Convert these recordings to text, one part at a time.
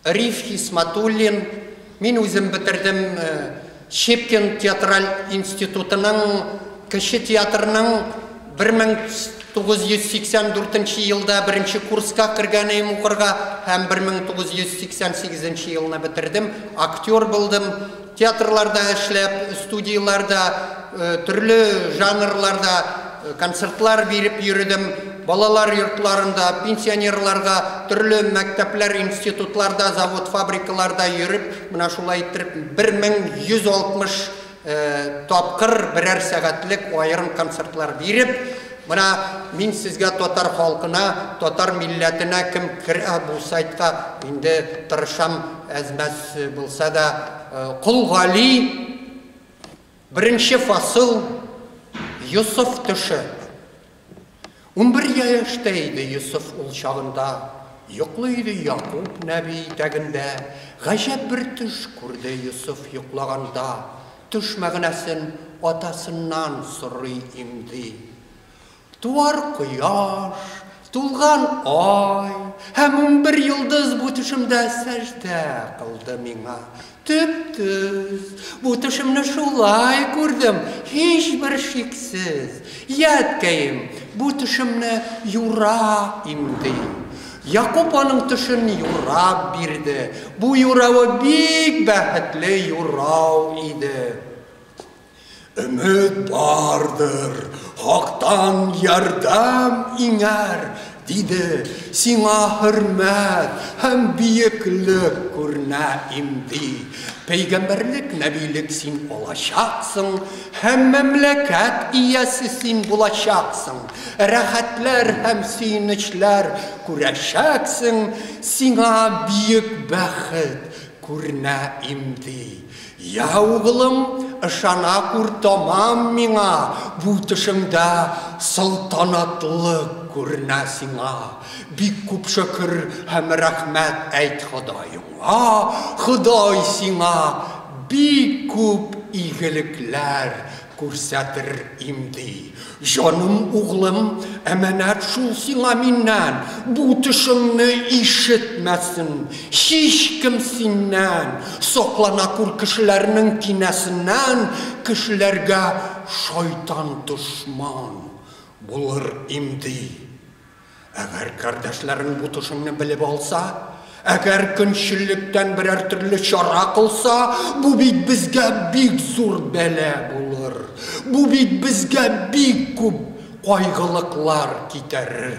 Риф Хисматуллин, мен өзім бітірдім Шепкен театраль институтының кіші театрының 1984 жылда бірінші курсқа кіргенім оқырға, һәм 1988 жылына бітірдім. Актер болдым, театрларда эшләп, студияларда, түрлі жанрларда концертлар беріп йөрдім. Балалар йортларында, пенсионерларға, түрлі мәктәпләр, институтларда, завод, фабрикаларда йөріп, мына шулай иттереп 1160 тапқыр бірәр сәғатлік айырым концертлар беріп, мына мен сізге татар халқына, татар милләтіне кім кірә бұл сайтқа енді тырышам, әзмәс болса да, Құлғали, бірінші фасыл, Юсуф түші. 11 яштайды Юсуф ул шағында, йоқлайды Яқуб нәби тәгінде. Ғажап бір түш көрді Юсуф йоқлағанда, түш мәғінәсін атасынан сұрый имді. Туар құяш, тулған ай, һәм 11 йылдыз бұ түшімді сәжді қылды миңа. Түп-түз, бұ түшімні шулай көрдім, еш бір шексіз. Яткайым, бұ түшімні юра имді. Яқуб аның түшін юрап берді. Бұ юрауы бек бәхітлі юрау еді. Үміт бардыр, хақтан ярдам иңер, дейді, сиңа хүрмәт, һәм биеклік көрнә имді. Пейгамберлік, нәбилік син олашақсың, һәм мәмләкәт иясы син булашақсың. Рәхәтләр һәм сүйінічләр күрәшәксің, сиңа биек бәхет күрнә имді. Я уғылым, ышана күр тамам миңа, бұ түшімді сылтанатлық көрнә сиңа. Бик күп шүкір һәм рәхмәт әйт Құдайыңа. Құдай сиңа бик күп игілікләр күрсәтір имді. Жаным уғлым, әмәнәт шул сиңа миннән, бұ түшіңні ишетмәсін, һичкім синнән, соқлана күр кішілерінің кинәсіннән, кішілерге шайтан дұшман бұлыр имді. Әгәр кардәшләрің бұ түшіңні біліп алса, әгәр күншіліктен бірәр түрлі шара қылса, бұ бит бізге бик зур бәлә бұлыр. Бұ бит бізге бик күп қайғылықлар кетерір.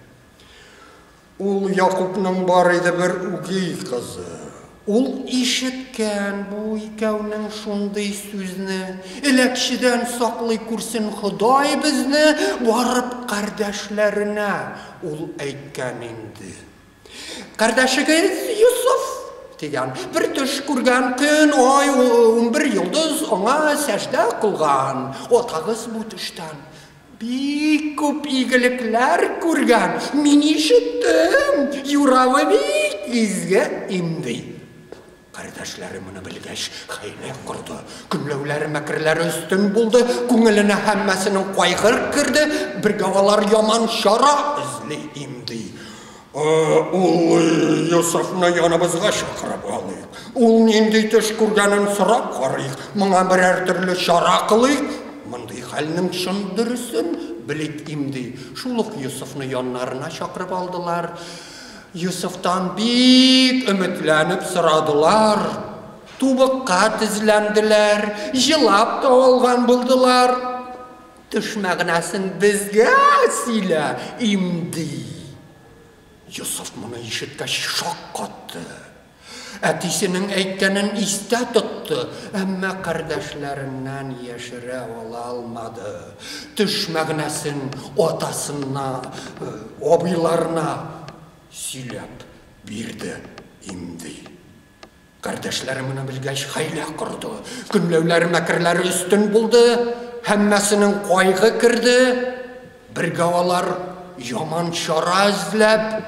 Ул Яқубның бар еді бір үгей қызы. Ул ишеткән бұ икәүнің шундай сүзні, элекшіден сақлай күрсін Құдай бізні, барып кардәшләренә ул әйткән инде. Кардәшегез Юсуф деген, бір түш күргән күн, ай, 11 йылдыз аңа сәждә қылған. Отағыз бұ түштән бик күп игілікләр күргән. Мен ишеттім, юравы бик изге имді. Кардәшләре мұны білгәш хәйлә құрды. Күнләуләре мәкерләре үстін булды, күңеліне һәммәсінің қайғыр кірді, бір гавалар яман шара ізлі имді. Ул Юсуфны яныбызға шақырып алайық. Ул нендей түш күргәнін сұрап қарайық. Мұңа бірәр түрлі шара қылайық. Мұндай хәлнің шын дұрысын білік имді. Шулық Юсуфны янларына шақырып алдылар. Юсуфтан бик үмітләніп сұрадылар. Тубыққа тізләнділер, жылап та олған бұлдылар. Түш мәғінәсін бізге сөйлә имді. Юсуф мұны ишеткәч шок қатты. Әтисінің әйткәнен истә тұтты, әммә кардәшләреннән яшерә ала алмады. Түш мәгънәсен атасына, абыйларына сөйләп бирде имди. Кардәшләре моны белгәч хәйлә корды. Көнләүләре, мәкерләре өстен булды, һәммәсенең кайгы кирде. Бер гавалар яман чара эзләп,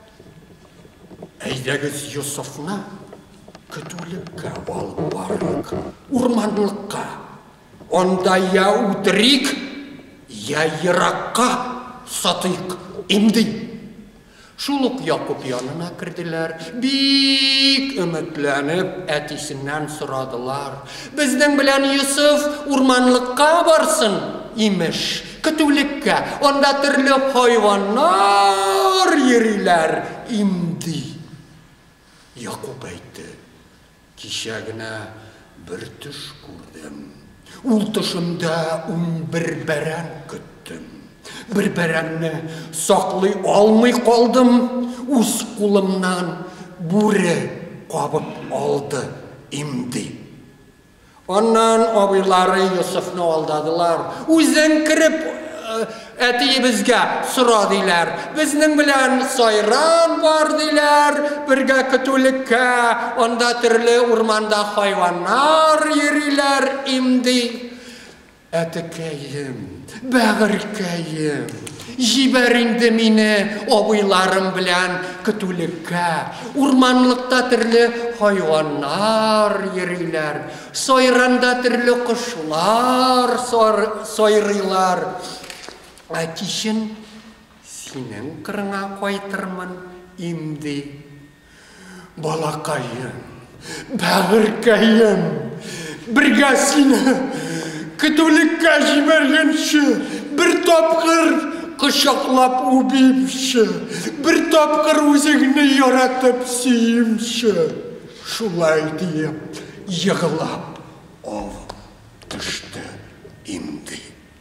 әйдәгез Юсуфны көтүлеккә алып барыйк, урманлыкка. Онда я үтерик, я еракка сатыйк имди. Шулук Якуб янына кірділер, бик үмітләніп әтисінен сұрадылар. Біздің білән Юсуф урманлыққа барсын, имеш, күтулікке, онда түрлі хайваннар ерилер, имди. Якуб айтты, кешегіне бір түш көрдім. Ул түшімді бір бәрән күттім. Bir bərənni saqlay almay qaldım, uz қолымнан бүрі қабып алды imdi. Ondan abıları Yusuf'nu aldadılar. Үзен kirib әти bizga сұрадылар. Bizning bilan sayran var dilar, birga kütülükka, onda türlü urmanda hayvanlar yeriler imdi. Әтікәйім, бәғіркәйім, жибәрінді мені абыйларым білән күтулікке, урманлықта түрлі хайваннар ерилер, сайранда түрлі құшлар сайрылар. Әтишін сенің қырыңа қайтырмын имди. Балақайым, бәғіркәйім, бірге сені күтулікке жібергенші, бір тапқыр құшақлап убеймші, бір тапқыр өзіңні яратып сүйімші. Шулай дейіп, еғылап, алып түшті имди.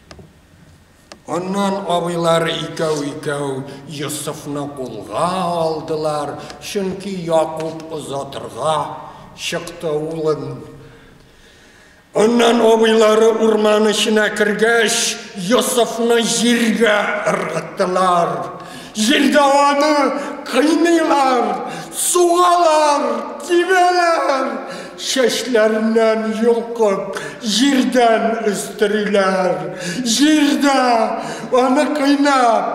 Ondan abıları икәу Yusuf'ны қолға алдылар, çünkü Yakub uzatırға шықты улын. Ondan abıları urman içine kіргәш, Yusuf'ны жерге ырғыттылар. Жерде onu қайнайлар, суғалар, тибелер. Шешлерінен yolqып, жерден үстірілер. Жерде onu қайнап,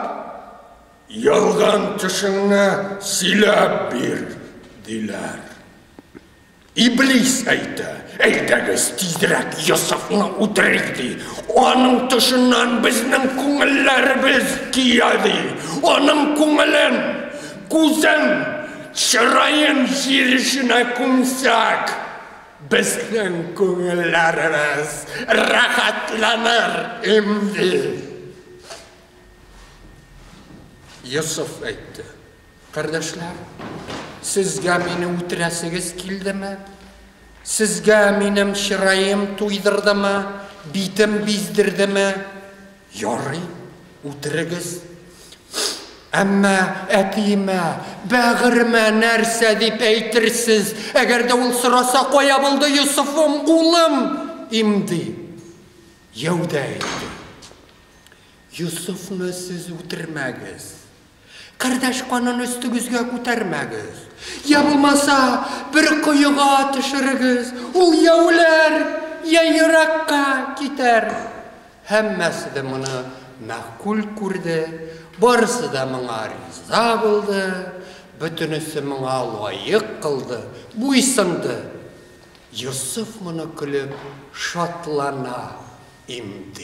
ялған түшіңні силәп бер, дилер. İblis aytdı, әйдәгіз тизірек Yusuf'ны үтірейді. Оның түшінен біздің көңіллеріміз кияды. Оның көңілін, көзін, шырайын жерішіне көмсек, біздің көңіллеріміз рахатланыр имди. Yusuf aytdı, Qardaşlar, sizga meni o'tirasiniz keldimi? Sizga menim shirayim to'ydirdimi? Bitim bezdirdimi? Yo'q, o'tirigiz. Ammo atima, bag'rima narsa deb aytirsiz. Agarda ul surasa qo'ya bo'ldi Yusufim o'g'lim, imdi. Yovda aytdi. Yusufni siz o'tirmagiz. Qardaş qonun üstügüzge ko'tarmagiz. Ya bo'lmasa bir quyuga tushirigiz. Ul ya o'lar, ya yiroqqa ketar. Hammasi de buni ma'qul ko'rdi. Barisi de menga rizo bo'ldi. Butunisi menga loyiq qildi. Bo'ysundi. Yusuf buni kulib shotlana imdi.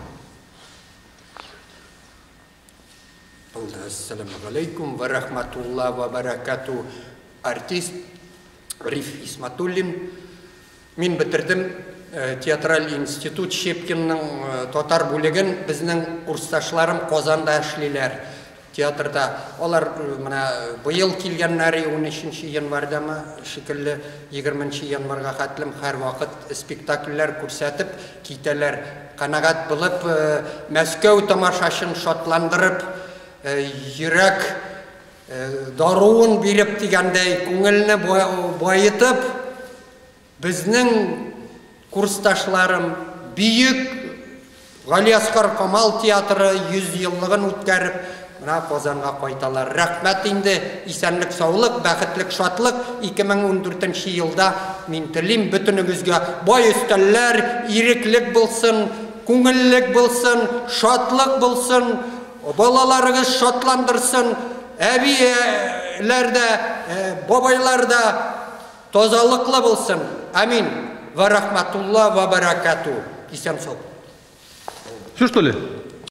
Assalamu alaikum wa rahmatullah wa barakatuh. Artist Rif Ismatulлин. Мен бітірдім театраль институт Шепкиннің татар бөлігін біздің курсташларым Қозанда эшлилер театрда. Олар быйыл келгеннәре 13 январьдамы шикелле 20 январьга хәтлем һәр вакыт спектакльләр күрсәтеп китәләр. Канагат булып Мәскәү тамашашын шатландырып йөрәк даруын биреп дигәндәй күңелне байытып безнең курсташларым бийек Галиаскар Камал театры 100 еллыгын үткәреп менә Казанга кайталар. Рәхмәт инде, исәнлек, саулык, бәхетлек, шатлык. 2014 елда мин телим бөтенегезгә бай өстәлләр, иреклек булсын, күңеллек булсын, шатлык булсын. Балаларыгыз шатландырсын, әбиләрдә, бабайларда тазалыклы булсын. Амин. Ва рахматулла ва баракату. Исән сау. Все, что ли?